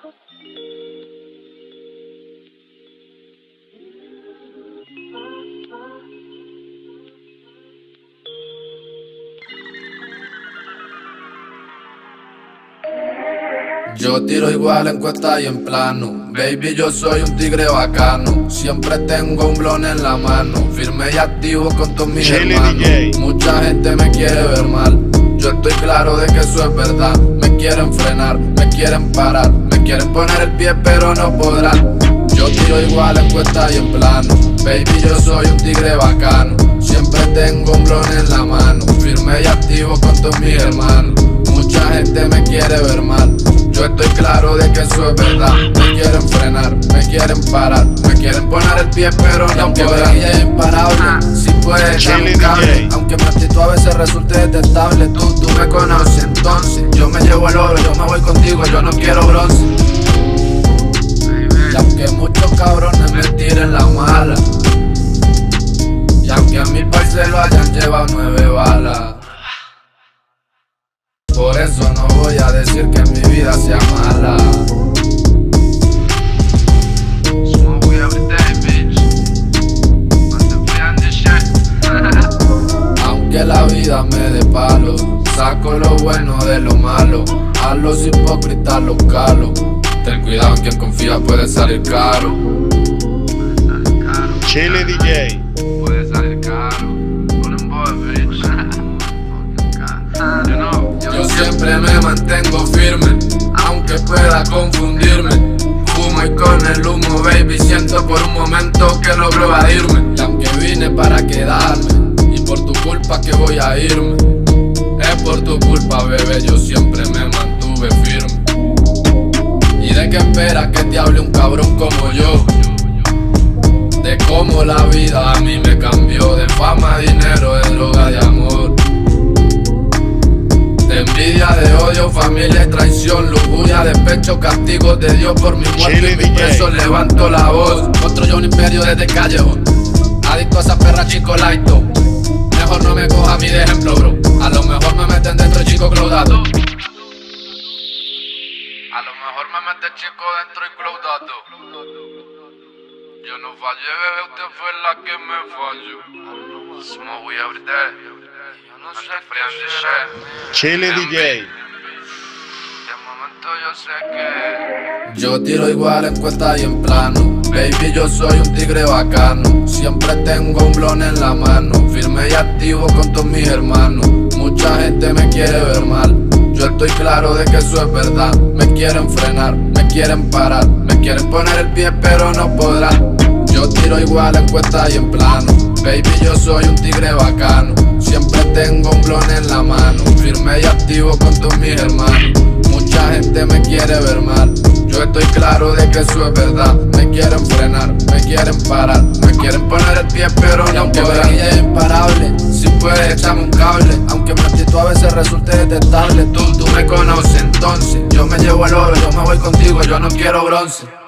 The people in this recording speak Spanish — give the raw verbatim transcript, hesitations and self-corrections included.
Yo tiro igual en cuesta y en plano. Baby, yo soy un tigre bacano. Siempre tengo un blon en la mano. Firme y activo con todos mis hermanos. Mucha gente me quiere ver mal. Yo estoy claro de que eso es verdad. Me quieren frenar, me quieren parar, me quieren poner el pie pero no podrán. Yo tiro igual en cuesta y en plano. Baby, yo soy un tigre bacano. Siempre tengo un blon en la mano. Firme y activo con todos mis hermanos. Mucha gente me quiere ver mal. Yo estoy claro de que eso es verdad. Me quieren frenar, me quieren parar, me quieren poner el pie pero no aunque podrán. Ella es imparable, si puedes darme un cable. Aunque mi actitud a veces resulte detestable. Tú, tú me conoces, entonces yo me llevo el oro, yo me voy contigo, yo no quiero bronce. Y aunque muchos cabrones me tiren la mala, y aunque a mi parcero hayan llevado nueve balas, por eso no voy a decir que mi vida sea mala. Aunque la vida me dé palo, saco lo bueno de lo malo. A los hipócritas los calo. Ten cuidado, en quien confía puede salir caro. Chile D J. Puede salir caro. Yo siempre me mantengo firme, aunque pueda confundirme. Fumo y con el humo, baby, siento por un momento que logro evadirme. Y aunque vine para quedarme, y por tu culpa que voy a irme, es por tu culpa, bebé, yo siempre me mantuve firme. ¿Y de qué esperas que te hable un cabrón como yo? De cómo la vida a mí me cambió, de fama, dinero, de droga, de amor, de envidia, de odio, familia y traición, lujuria, despecho, castigos de Dios por mi muerte y mi preso, levanto la voz. Construyo un imperio desde el callejón, adicto a esa perra chico laito. Mejor no me coja a mí de ejemplo, bro. A lo mejor me meten dentro chico cloudado. A lo mejor me mete chico dentro y cloudado. Yo no fallé, bebé, usted fue la que me falló. Smoke weed every day. Yo no sé qué Chile D J. De momento yo sé que yo tiro igual en cuesta y en plano. Baby, yo soy un tigre bacano. Siempre tengo un blon en la mano. Firme y activo con todos mis hermanos. Mucha gente me quiere ver mal. Yo estoy claro de que eso es verdad. Me quieren frenar, me quieren parar, me quieren poner el pie pero no podrán. Yo tiro igual en cuesta y en plano. Baby, yo soy un tigre bacano. Siempre tengo un blon en la mano. Firme y activo con todos mis hermanos. Mucha gente me quiere ver mal. Yo estoy claro de que eso es verdad. Me quieren frenar, me quieren parar, me quieren poner el pie pero no podrán. Ella es imparable, si puedes echarme un cable. Aunque mi actitud a veces resulte detestable. Tú, tú me conoces, entonces yo me llevo el oro, yo me voy contigo, yo no quiero bronce.